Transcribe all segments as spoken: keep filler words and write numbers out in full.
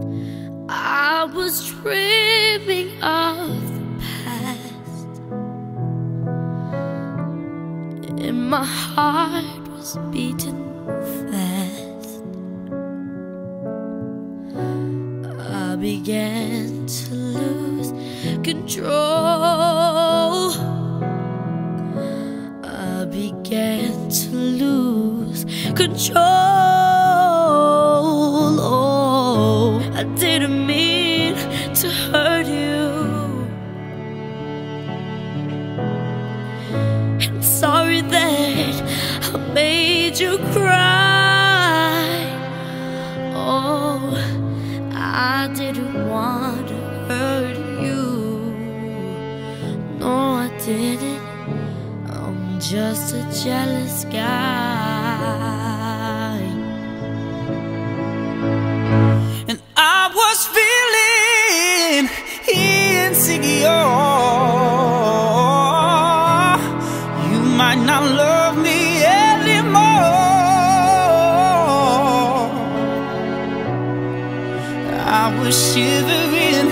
I was dreaming of the past, and my heart was beating fast. I began to lose control. I began to lose control. Oh, I didn't mean to hurt you. I'm sorry that I made you cry. Oh, I didn't want to hurt you. No, I didn't. I'm just a jealous guy. And I was feeling insecure. You might not love me anymore. I was shivering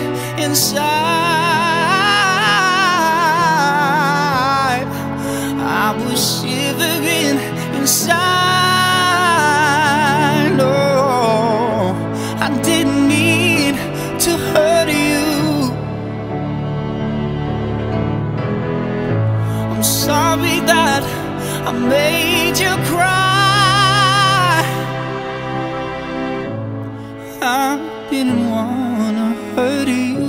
inside. I was shivering inside. Oh, I didn't mean to hurt you. I'm sorry that I made you cry. I didn't wanna hurt you.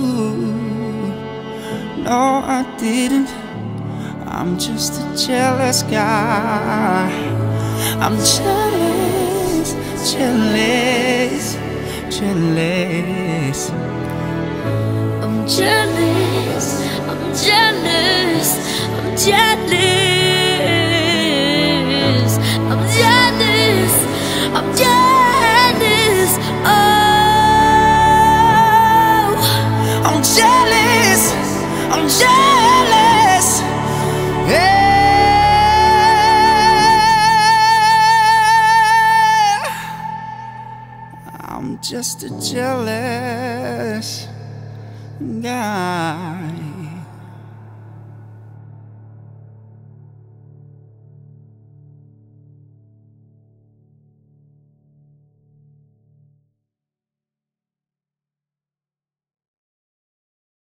No, I didn't. I'm just a jealous guy. I'm jealous, jealous, jealous. I'm jealous, I'm jealous, I'm jealous. I'm jealous, I'm jealous. Oh, I'm jealous, I'm jealous. Yeah. I'm just a jealous guy.